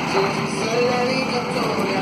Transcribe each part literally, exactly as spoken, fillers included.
Soy la dedicatoria.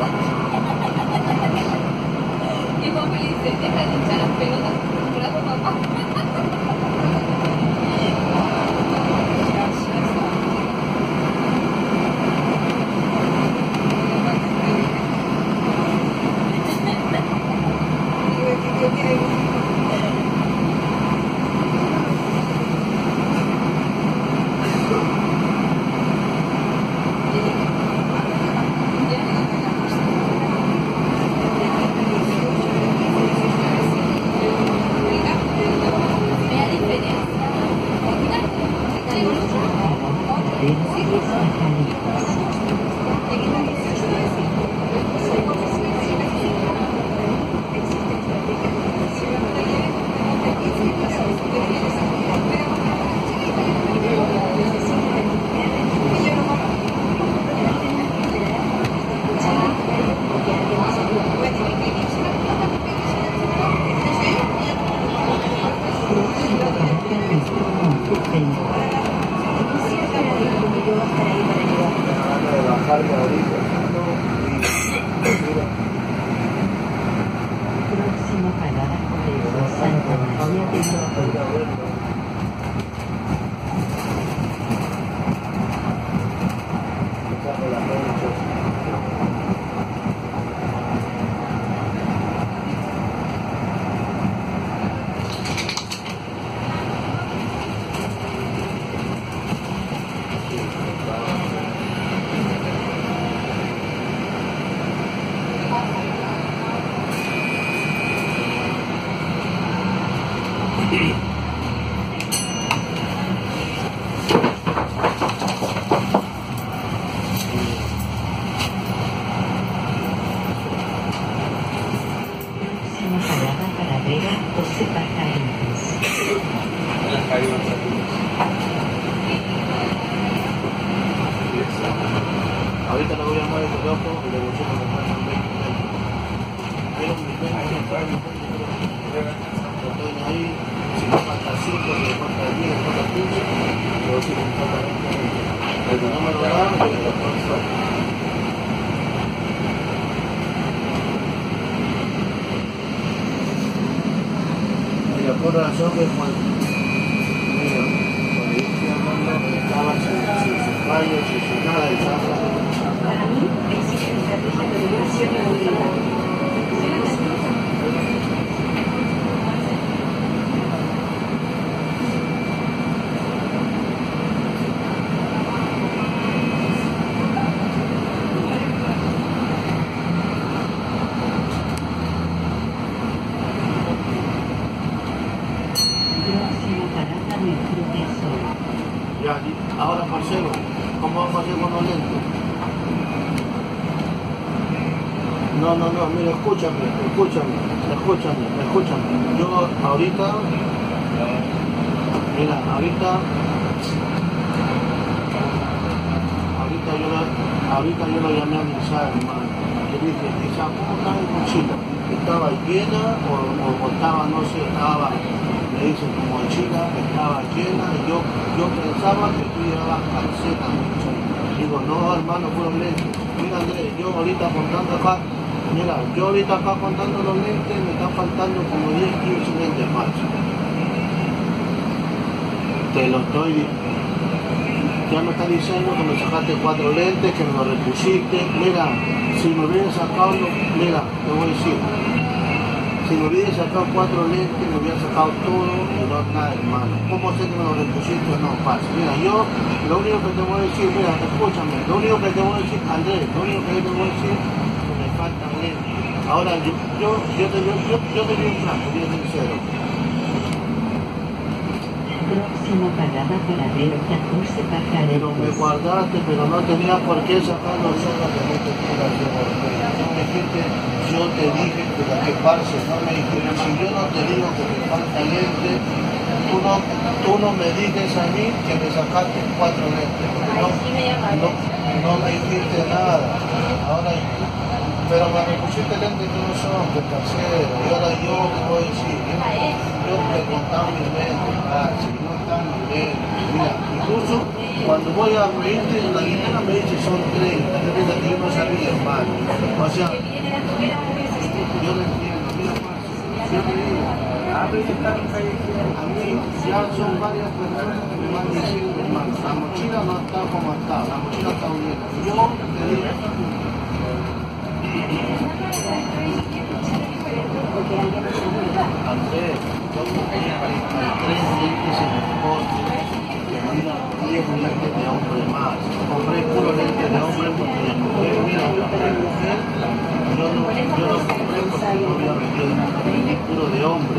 Y papi le dice, deja de echar las pelotas por un brazo, papá. Próxima parada Colegio Santa María de Lourdes. José Pajaritos. Ahorita le voy a llamar a ese loco y le voy a decir que me faltan veinte metros. Pero mi veinte estoy ahí, si me falta cinco, si me falta diez, si me falta quince, le voy a decir que me falta veinte metros. El que no me lo da, yo le voy a hacer. Mira, por razón que cuando, mira, cuando yo estoy hablando, estaba sin, sin sus fallos, sin su nada, y estaba. Para mí, existe estrategia de liberación y movilidad. Próxima parada Metro Tesoro. Ya, ahora parcero, ¿cómo vamos a hacer con los lentes? No, no, no, mira, escúchame, escúchame, escúchame, escúchame. Yo ahorita, mira, ahorita, ahorita yo, la, ahorita yo lo llamé a mi hija, hermano. Le dije, hija, ¿cómo está mi mochila? ¿Estaba llena o, o, o estaba, no sé, estaba, me dice, tu mochila estaba llena? Y yo, yo pensaba que tú llevabas calcetas, mochila. Digo, no, hermano, fueron lentes. Mira, Andrés, yo ahorita contando acá, mira, yo ahorita acá contando los lentes, me están faltando como diez, quince lentes más. Te lo estoy diciendo. Ya me está diciendo que me sacaste cuatro lentes, que me lo repusiste. Mira, si me hubieras sacado, mira, te voy a decir, si me hubieras sacado cuatro lentes, me hubiera sacado todo y no nada, hermano. ¿Cómo sé que me lo repusiste? No pasa. Mira, yo, lo único que te voy a decir, mira, escúchame, lo único que te voy a decir, Andrés, lo único que yo te voy a decir, que me faltan lentes. Ahora, yo, yo, yo te yo, yo, yo te digo un plan, te digo sincero. Próxima parada Paradero catorce Pero me Pajareros. guardaste, pero no tenías por qué sacarlo solo que no te quieras yo. No me dijiste, yo te dije que la que parce, no me dijiste, si yo no te digo que te falta lente, tú no, tú no me dices a mí que me sacaste cuatro lentes. No, no, no me dijiste nada. Ahora, pero me repusiste lentes que no son, que tercero. Y ahora yo te voy a decir, yo, yo te contaba mis lentes, parce, no están mis lentes. Mira, Incluso cuando voy a medirte en la guitarra me dice son treinta, de verdad que yo no sabía, hermano. O sea, yo no entiendo, mira, yo te digo, a mí ya son varias personas que me van diciendo, hermano, la mochila no está como está, la mochila está huyendo. Yo te digo, Andrés, yo compré tres lentes en el coche, que mira, diez lentes de hombre más. Compré puro lentes de hombre porque la mujer, mira, yo compré mujer, yo no, yo no compré porque no había vendido de mujer, vendí puro de hombre.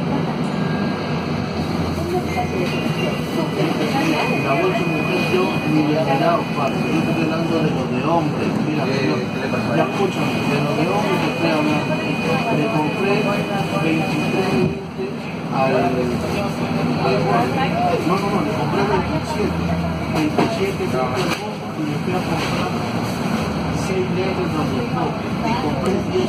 La bolsa mujer yo ni le he dado, parce, yo estoy hablando de los de hombre, mira, yo, ya escúchame, de los de hombre que estoy hablando, le compré veintitrés lentes al, al, no, no, no, le compré veintisiete, veintisiete lentes y le fui a comprar seis lentes donde no, y compré diez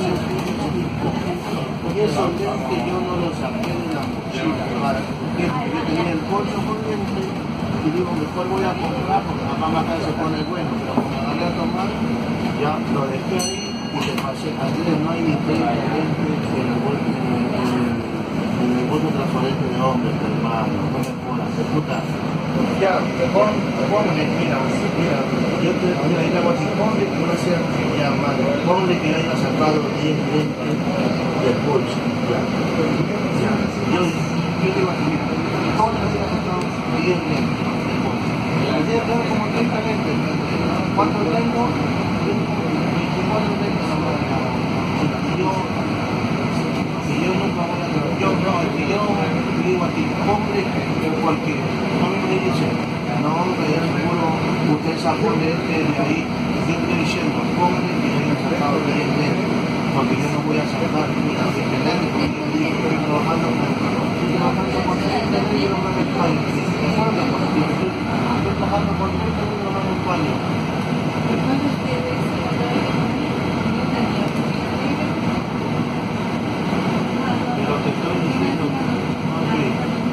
y esos lentes yo no los saqué de la mochila, para porque yo tenía el bolso con lentes y digo, mejor voy a comprar porque la mamá acá se pone bueno, pero como me van a tomar, ya lo dejé ahí y le pasé. Aquí no hay ni treinta lentes en el bolso, en el, en el, en el bolso transparente de hombre, hermano, no me jodas, de puta. Ya, mejor, mejor me mira, mira, yo te mira, ahí la voy a decir, ponle que no sea ya, mano, ponle que haya sacado diez lentes del bolso, ya, ya, yo, yo te voy a decir, ponle que haya sacado diez lentes del bolso, me debe dar como treinta lentes, ¿cuánto tengo? veinticuatro lentes a la mochila, y yo, y yo nunca voy a traer, yo no, es que yo digo a ti, ponle porque no me dice, no, que ya seguro usted sacó lentes de ahí, yo estoy diciendo, ponle que hayan sacado diez lentes, porque yo no voy a sacar mira, diez lentes, porque yo digo, estoy trabajando con estoy trabajando con treinta libros en España, estoy trabajando con treinta libros en España. Pero te estoy diciendo, okay.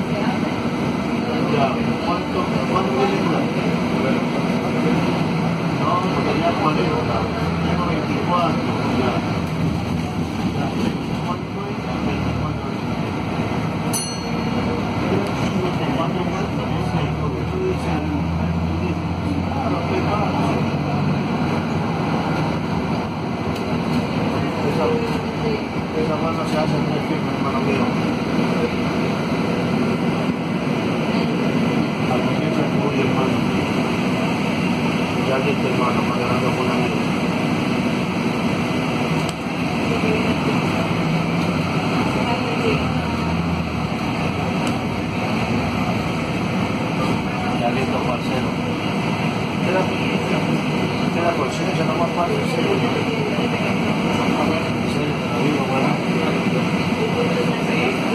Ya, ¿cuánto, cuánto viene una? No, tenía cuarenta, tengo veinticuatro, ya. ¿Cuánto es? veinticuatro. ¿Cuánto más? Porque tú dices, claro, ¿qué más? Esa, esa mano se hace tres firmas, hermano mío. A mí me es muy hermano. Ya que este hermano me ha ganado con la mía. Ya listo, parcero. Queda, queda conciencia, no más fácil, en serio. En serio, te lo digo, bueno.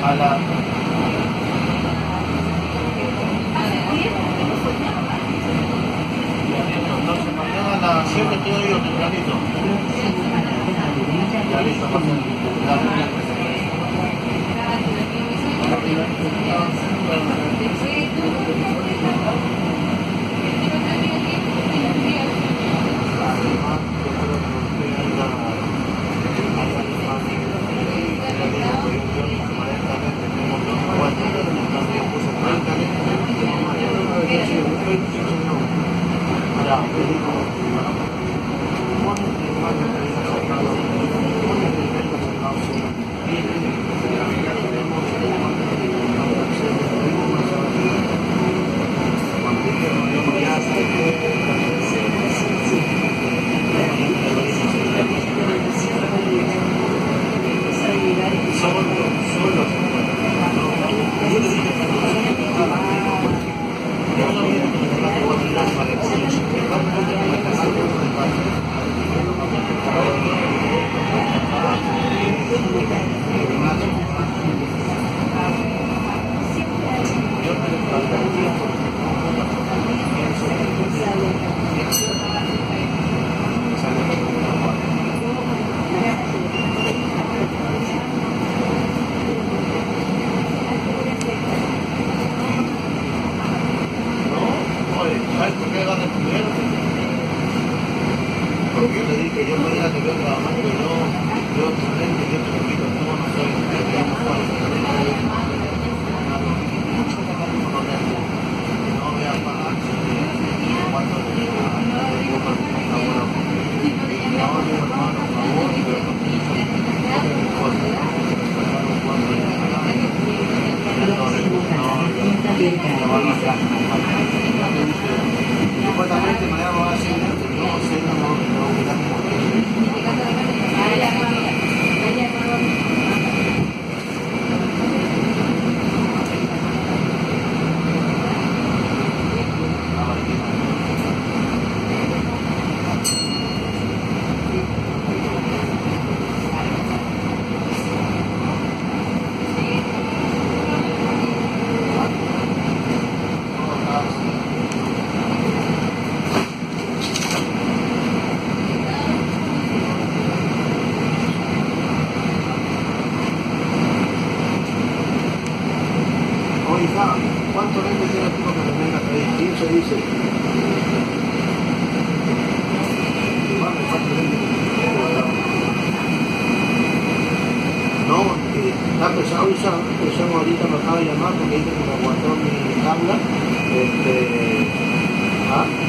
A la... Entonces mañana a las siete estoy yo tempranito. Ya listo, pasen. Porque yo le dije, yo mañana te veo trabajando, yo, yo excelente, yo te repito, no, no soy, yo te llamo para mucho que no voy a pagar, cuando te digo, yo por favor, no, mi hermano, por favor, pero no supuestamente mañana va a decir, no sé, no, no, no, ¿cuánto le tiene el tipo que me venga a traer? quince dice. No, porque está pesado usar, eso ahorita me acaba de llamar porque dice que me aguantó mi tabla. Este, ¿ah?